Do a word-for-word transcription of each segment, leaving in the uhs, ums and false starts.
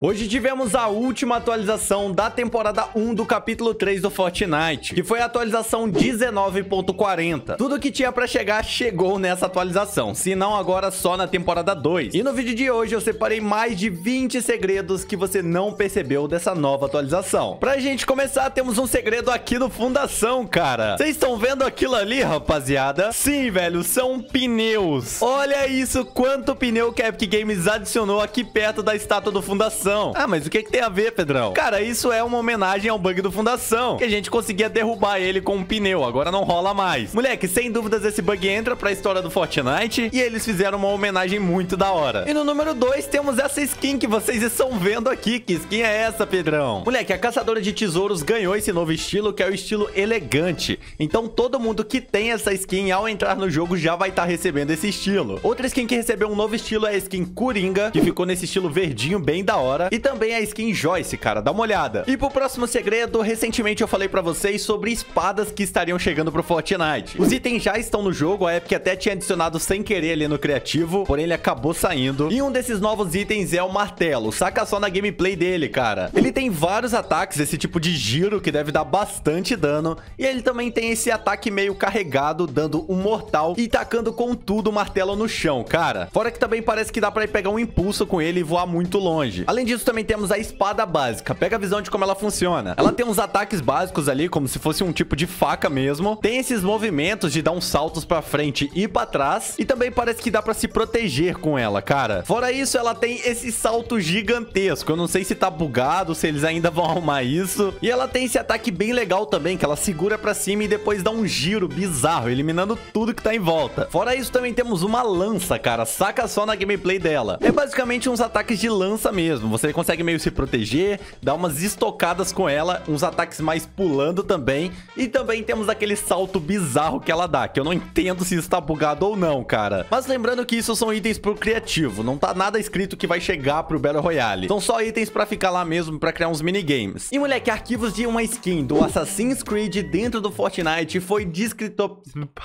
Hoje tivemos a última atualização da temporada um do capítulo três do Fortnite, que foi a atualização dezenove ponto quarenta. Tudo que tinha pra chegar chegou nessa atualização, se não agora só na temporada dois. E no vídeo de hoje eu separei mais de vinte segredos que você não percebeu dessa nova atualização. Pra gente começar, temos um segredo aqui no Fundação, cara. Vocês estão vendo aquilo ali, rapaziada? Sim, velho, são pneus. Olha isso, quanto pneu que a Epic Games adicionou aqui perto da estátua do Fundação. Ah, mas o que que tem a ver, Pedrão? Cara, isso é uma homenagem ao bug do Fundação, que a gente conseguia derrubar ele com um pneu, agora não rola mais. Moleque, sem dúvidas esse bug entra pra história do Fortnite e eles fizeram uma homenagem muito da hora. E no número dois temos essa skin que vocês estão vendo aqui. Que skin é essa, Pedrão? Moleque, a Caçadora de Tesouros ganhou esse novo estilo, que é o estilo elegante. Então todo mundo que tem essa skin ao entrar no jogo já vai estar recebendo esse estilo. Outra skin que recebeu um novo estilo é a skin Coringa, que ficou nesse estilo verdinho bem da hora. E também a skin Joyce, cara, dá uma olhada. E pro próximo segredo, recentemente eu falei pra vocês sobre espadas que estariam chegando pro Fortnite. Os itens já estão no jogo, a Epic até tinha adicionado sem querer ali no criativo, porém ele acabou saindo. E um desses novos itens é o martelo, saca só na gameplay dele, cara. Ele tem vários ataques, esse tipo de giro que deve dar bastante dano, e ele também tem esse ataque meio carregado, dando um mortal e tacando com tudo o martelo no chão, cara. Fora que também parece que dá pra ir pegar um impulso com ele e voar muito longe. Além disso, também temos a espada básica. Pega a visão de como ela funciona. Ela tem uns ataques básicos ali, como se fosse um tipo de faca mesmo. Tem esses movimentos de dar uns saltos pra frente e pra trás. E também parece que dá pra se proteger com ela, cara. Fora isso, ela tem esse salto gigantesco. Eu não sei se tá bugado, se eles ainda vão arrumar isso. E ela tem esse ataque bem legal também, que ela segura pra cima e depois dá um giro bizarro, eliminando tudo que tá em volta. Fora isso, também temos uma lança, cara. Saca só na gameplay dela. É basicamente uns ataques de lança mesmo. Você consegue meio se proteger, dar umas estocadas com ela, uns ataques mais pulando também. E também temos aquele salto bizarro que ela dá, que eu não entendo se isso tá bugado ou não, cara. Mas lembrando que isso são itens pro criativo, não tá nada escrito que vai chegar pro Battle Royale. São só itens pra ficar lá mesmo, pra criar uns minigames. E moleque, arquivos de uma skin do Assassin's Creed dentro do Fortnite foi descrito...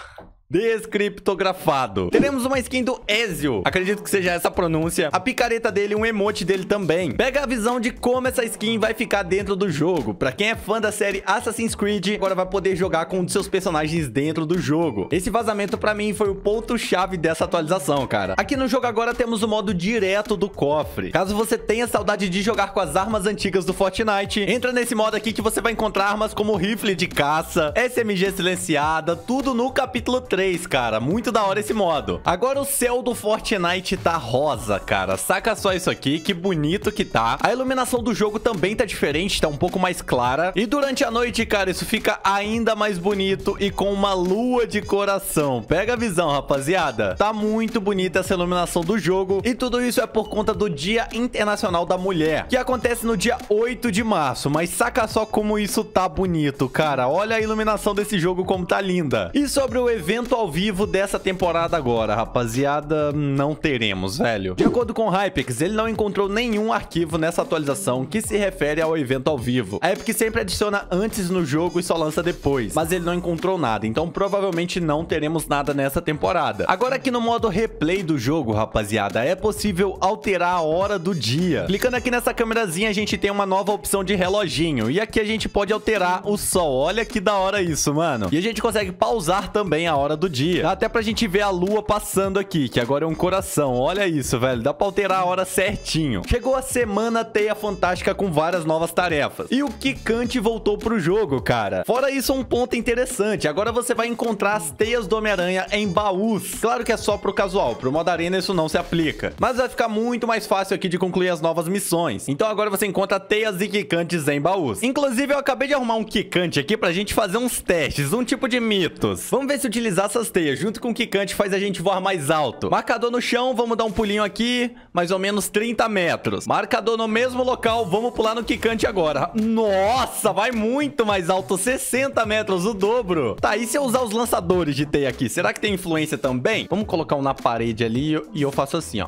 descriptografado. Teremos uma skin do Ezio, acredito que seja essa a pronúncia, a picareta dele, um emote dele também. Pega a visão de como essa skin vai ficar dentro do jogo. Pra quem é fã da série Assassin's Creed, agora vai poder jogar com um dos seus personagens dentro do jogo. Esse vazamento pra mim foi o ponto-chave dessa atualização, cara. Aqui no jogo agora temos o modo direto do cofre. Caso você tenha saudade de jogar com as armas antigas do Fortnite, entra nesse modo aqui que você vai encontrar armas como rifle de caça, S M G silenciada, tudo no capítulo três. Cara, muito da hora esse modo. Agora o céu do Fortnite tá rosa, cara. Saca só isso aqui, que bonito que tá. A iluminação do jogo também tá diferente, tá um pouco mais clara. E durante a noite, cara, isso fica ainda mais bonito e com uma lua de coração. Pega a visão, rapaziada. Tá muito bonita essa iluminação do jogo. E tudo isso é por conta do Dia Internacional da Mulher, que acontece no dia oito de março. Mas saca só como isso tá bonito, cara. Olha a iluminação desse jogo como tá linda. E sobre o evento ao vivo dessa temporada agora, rapaziada, não teremos, velho. De acordo com o Hypix, ele não encontrou nenhum arquivo nessa atualização que se refere ao evento ao vivo. A Epic sempre adiciona antes no jogo e só lança depois, mas ele não encontrou nada, então provavelmente não teremos nada nessa temporada. Agora aqui no modo replay do jogo, rapaziada, é possível alterar a hora do dia. Clicando aqui nessa câmerazinha, a gente tem uma nova opção de reloginho, e aqui a gente pode alterar o sol. Olha que da hora isso, mano. E a gente consegue pausar também a hora do dia. Dá até pra gente ver a lua passando aqui, que agora é um coração. Olha isso, velho. Dá pra alterar a hora certinho. Chegou a semana Teia Fantástica com várias novas tarefas. E o Kikante voltou pro jogo, cara. Fora isso, um ponto interessante. Agora você vai encontrar as teias do Homem-Aranha em baús. Claro que é só pro casual. Pro modo arena isso não se aplica. Mas vai ficar muito mais fácil aqui de concluir as novas missões. Então agora você encontra teias e Kikantes em baús. Inclusive, eu acabei de arrumar um Kikante aqui pra gente fazer uns testes. Um tipo de mitos. Vamos ver se utilizar essas teias junto com o Kikante faz a gente voar mais alto. Marcador no chão, vamos dar um pulinho aqui, mais ou menos trinta metros. Marcador no mesmo local, vamos pular no Kikante agora. Nossa, vai muito mais alto, sessenta metros, o dobro. Tá, e se eu usar os lançadores de teia aqui, será que tem influência também? Vamos colocar um na parede ali e eu faço assim, ó.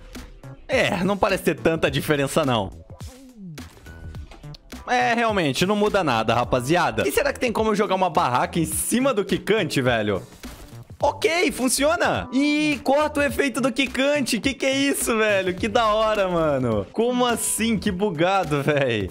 É, não parece ter tanta diferença não. É, realmente, não muda nada, rapaziada. E será que tem como eu jogar uma barraca em cima do Kikante, velho? Ok, funciona. Ih, corta o efeito do quicante. Que que é isso, velho? Que da hora, mano. Como assim? Que bugado, velho.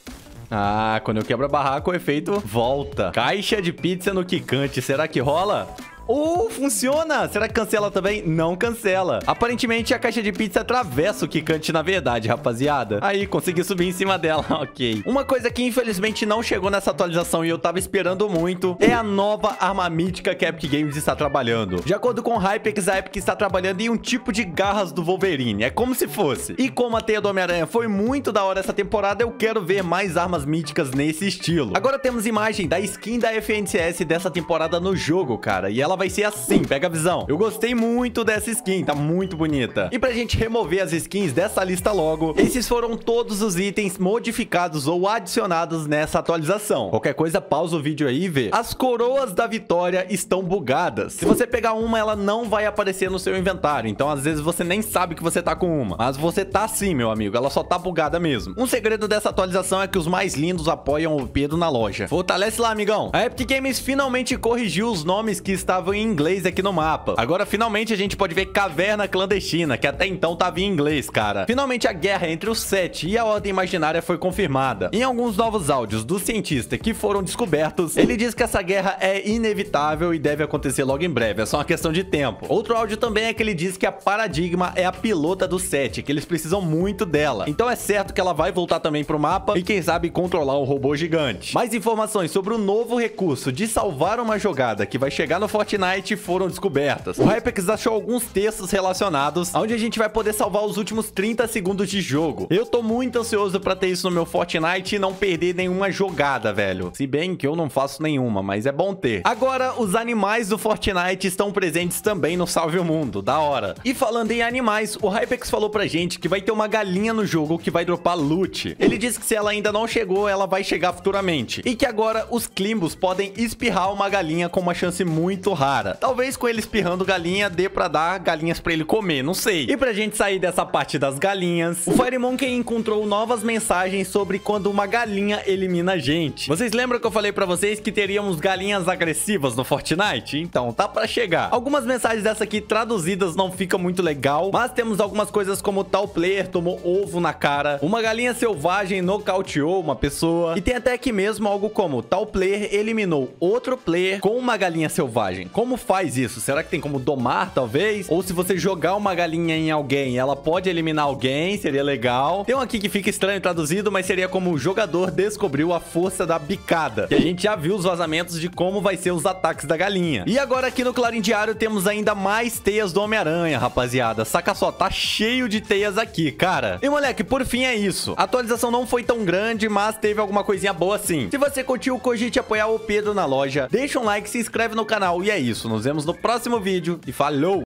Ah, quando eu quebro a barraca, o efeito volta. Caixa de pizza no quicante. Será que rola? Oh, funciona! Será que cancela também? Não cancela. Aparentemente, a caixa de pizza atravessa o quicante na verdade, rapaziada. Aí, consegui subir em cima dela. Ok. Uma coisa que, infelizmente, não chegou nessa atualização e eu tava esperando muito é a nova arma mítica que a Epic Games está trabalhando. De acordo com o Hypix, a Epic está trabalhando em um tipo de garras do Wolverine. É como se fosse. E como a teia do Homem-Aranha foi muito da hora essa temporada, eu quero ver mais armas míticas nesse estilo. Agora temos imagem da skin da F N C S dessa temporada no jogo, cara. E ela vai ser assim, pega a visão. Eu gostei muito dessa skin, tá muito bonita. E pra gente remover as skins dessa lista logo, esses foram todos os itens modificados ou adicionados nessa atualização. Qualquer coisa, pausa o vídeo aí e vê. As coroas da vitória estão bugadas. Se você pegar uma, ela não vai aparecer no seu inventário. Então, às vezes, você nem sabe que você tá com uma. Mas você tá sim, meu amigo. Ela só tá bugada mesmo. Um segredo dessa atualização é que os mais lindos apoiam o Pedro na loja. Fortalece lá, amigão. A Epic Games finalmente corrigiu os nomes que estavam em inglês aqui no mapa. Agora, finalmente, a gente pode ver Caverna Clandestina, que até então tava em inglês, cara. Finalmente, a guerra entre os Sete e a Ordem Imaginária foi confirmada. Em alguns novos áudios do cientista que foram descobertos, ele diz que essa guerra é inevitável e deve acontecer logo em breve. É só uma questão de tempo. Outro áudio também é que ele diz que a Paradigma é a pilota do Sete, que eles precisam muito dela. Então é certo que ela vai voltar também pro mapa e, quem sabe, controlar o robô gigante. Mais informações sobre o novo recurso de salvar uma jogada que vai chegar no Fortnite foram descobertas. O Hypix achou alguns textos relacionados, onde a gente vai poder salvar os últimos trinta segundos de jogo. Eu tô muito ansioso pra ter isso no meu Fortnite e não perder nenhuma jogada, velho. Se bem que eu não faço nenhuma, mas é bom ter. Agora, os animais do Fortnite estão presentes também no Salve o Mundo. Da hora. E falando em animais, o Hypix falou pra gente que vai ter uma galinha no jogo que vai dropar loot. Ele disse que se ela ainda não chegou, ela vai chegar futuramente. E que agora os Climbos podem espirrar uma galinha com uma chance muito rara. Talvez com ele espirrando galinha dê pra dar galinhas pra ele comer, não sei. E pra gente sair dessa parte das galinhas, o Firemonkey encontrou novas mensagens sobre quando uma galinha elimina a gente. Vocês lembram que eu falei pra vocês que teríamos galinhas agressivas no Fortnite? Então, tá pra chegar. Algumas mensagens dessa aqui traduzidas não ficam muito legal, mas temos algumas coisas como tal player tomou ovo na cara, uma galinha selvagem nocauteou uma pessoa, e tem até aqui mesmo algo como tal player eliminou outro player com uma galinha selvagem. Como faz isso? Será que tem como domar, talvez? Ou se você jogar uma galinha em alguém, ela pode eliminar alguém? Seria legal. Tem um aqui que fica estranho traduzido, mas seria como o jogador descobriu a força da bicada. E a gente já viu os vazamentos de como vai ser os ataques da galinha. E agora aqui no Clarim Diário temos ainda mais teias do Homem-Aranha, rapaziada. Saca só, tá cheio de teias aqui, cara. E moleque, por fim é isso. A atualização não foi tão grande, mas teve alguma coisinha boa sim. Se você curtiu, cogite apoiar o Pedro na loja. Deixa um like, se inscreve no canal e é isso. Nos vemos no próximo vídeo e falou!